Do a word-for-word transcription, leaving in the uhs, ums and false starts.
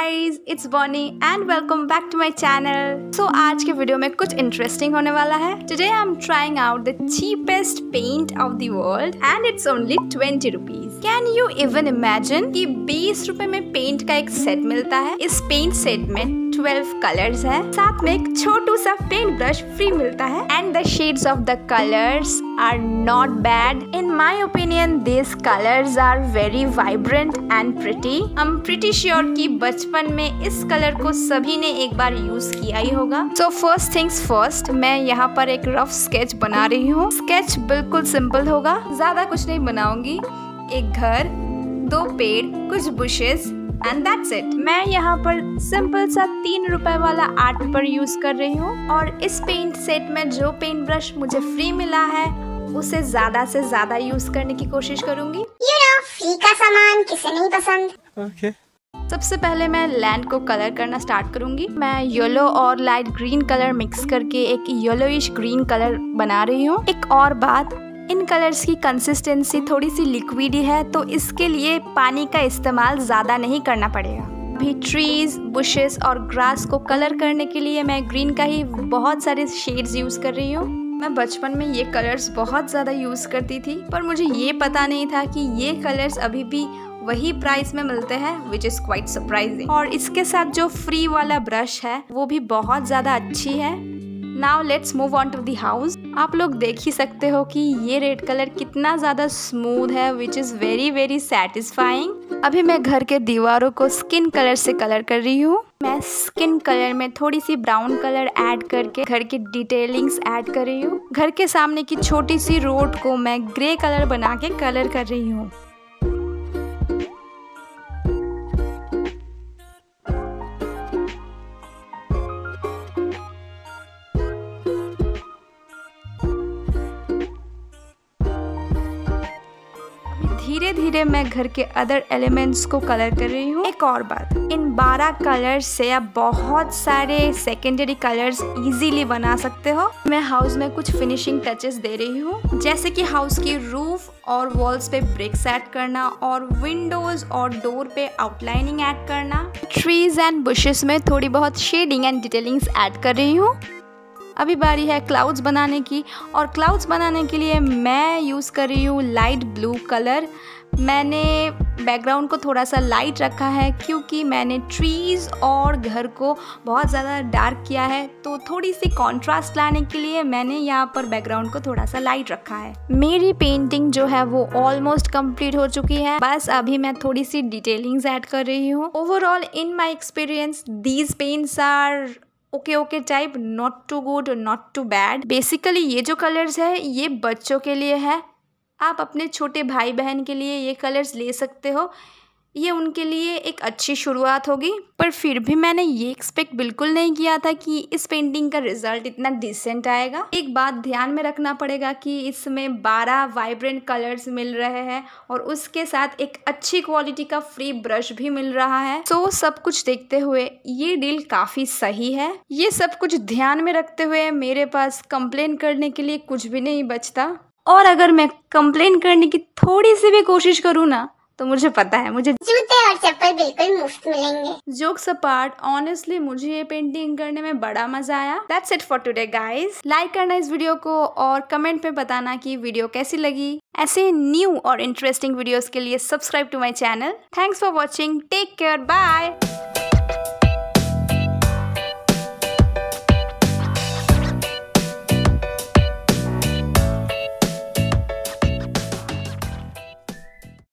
Guys, it's Bonnie and welcome back to my channel. So आज के video में कुछ इंटरेस्टिंग होने वाला है। Today I am trying out the cheapest paint of the world and it's only twenty rupees. Can you even imagine कि बीस रुपए में पेंट का एक सेट मिलता है। इस पेंट सेट में ट्वेल्व कलर्स है, साथ में एक छोटू सा पेंट ब्रश फ्री मिलता है and the shades of the colours are not bad. In my opinion this colours are very vibrant and pretty. I am pretty sure कि बचपन में इस कलर को सभी ने एक बार यूज किया ही होगा। सो फर्स्ट थिंग्स फर्स्ट, मैं यहाँ पर एक रफ स्केच बना रही हूँ। स्केच बिल्कुल सिंपल होगा, ज्यादा कुछ नहीं बनाऊंगी। एक घर, दो पेड़, कुछ बुशेस एंड दैट्स इट। मैं यहाँ पर सिंपल सा तीन रुपए वाला आर्ट पेपर यूज कर रही हूँ और इस पेंट सेट में जो पेंट ब्रश मुझे फ्री मिला है उसे ज्यादा से ज्यादा यूज करने की कोशिश करूंगी। You know, फ्री का सामान किसे नहीं पसंद। okay. सबसे पहले मैं लैंड को कलर करना स्टार्ट करूंगी। मैं येलो और लाइट ग्रीन कलर मिक्स करके एक येलोइश ग्रीन कलर बना रही हूँ। एक और बात, इन कलर्स की कंसिस्टेंसी थोड़ी सी लिक्विड है, तो इसके लिए पानी का इस्तेमाल ज़्यादा नहीं करना पड़ेगा। अभी ट्रीज, बुशेस और ग्रास को कलर करने के लिए मैं ग्रीन का ही बहुत सारे शेड्स यूज़ कर रही हूँ। मैं बचपन में ये कलर्स बहुत ज़्यादा यूज़ करती थी, पर मुझे ये पता नहीं था कि ये कलर्स अभी भी वही प्राइस में मिलते हैं, विच इज़ क्वाइट सरप्राइजिंग। और इसके साथ जो फ्री वाला ब्रश है वो भी बहुत ज़्यादा अच्छी है। Now let's move on to the house. आप लोग देख ही सकते हो कि ये रेड कलर कितना ज़्यादा स्मूथ है, which is very very satisfying. अभी मैं घर के दीवारों को स्किन कलर से कलर कर रही हूँ। मैं स्किन कलर में थोड़ी सी ब्राउन कलर ऐड करके घर की डिटेलिंग्स ऐड कर रही हूँ। घर के सामने की छोटी सी रोड को मैं ग्रे कलर बना के कलर कर रही हूँ। धीरे धीरे मैं घर के अदर एलिमेंट्स को कलर कर रही हूँ। एक और बात, इन बारह कलर्स से आप बहुत सारे सेकेंडरी कलर्स इजीली बना सकते हो। मैं हाउस में कुछ फिनिशिंग टचेस दे रही हूँ, जैसे कि हाउस की रूफ और वॉल्स पे ब्रिक्स ऐड करना और विंडोज और डोर पे आउटलाइनिंग ऐड करना। ट्रीज एंड बुशेस में थोड़ी बहुत शेडिंग एंड डिटेलिंग्स ऐड कर रही हूँ। अभी बारी है क्लाउड्स बनाने की, और क्लाउड्स बनाने के लिए मैं यूज़ कर रही हूँ लाइट ब्लू कलर। मैंने बैकग्राउंड को थोड़ा सा लाइट रखा है क्योंकि मैंने ट्रीज़ और घर को बहुत ज़्यादा डार्क किया है, तो थोड़ी सी कॉन्ट्रास्ट लाने के लिए मैंने यहाँ पर बैकग्राउंड को थोड़ा सा लाइट रखा है। मेरी पेंटिंग जो है वो ऑलमोस्ट कंप्लीट हो चुकी है, बस अभी मैं थोड़ी सी डिटेलिंग्स ऐड कर रही हूँ। Overall in my experience these paints are okay okay type, not too good not too bad. Basically ये जो कलर्स है ये बच्चों के लिए है। आप अपने छोटे भाई बहन के लिए ये कलर्स ले सकते हो, ये उनके लिए एक अच्छी शुरुआत होगी। पर फिर भी मैंने ये एक्सपेक्ट बिल्कुल नहीं किया था कि इस पेंटिंग का रिजल्ट इतना डिसेंट आएगा। एक बात ध्यान में रखना पड़ेगा कि इसमें बारह वाइब्रेंट कलर्स मिल रहे हैं और उसके साथ एक अच्छी क्वालिटी का फ्री ब्रश भी मिल रहा है। सो सब कुछ देखते हुए ये डील काफ़ी सही है। ये सब कुछ ध्यान में रखते हुए मेरे पास कंप्लेन करने के लिए कुछ भी नहीं बचता, और अगर मैं कंप्लेन करने की थोड़ी सी भी कोशिश करूँ ना तो मुझे पता है मुझे जूते और चप्पल बिल्कुल मुफ्त मिलेंगे। जोक्स अपार्ट, ऑनेस्टली मुझे ये पेंटिंग करने में बड़ा मजा आया। That's it for today guys. Like करना इस वीडियो को और कमेंट में बताना कि वीडियो कैसी लगी। ऐसे न्यू और इंटरेस्टिंग वीडियोस के लिए subscribe to my channel. Thanks for watching, take care, bye.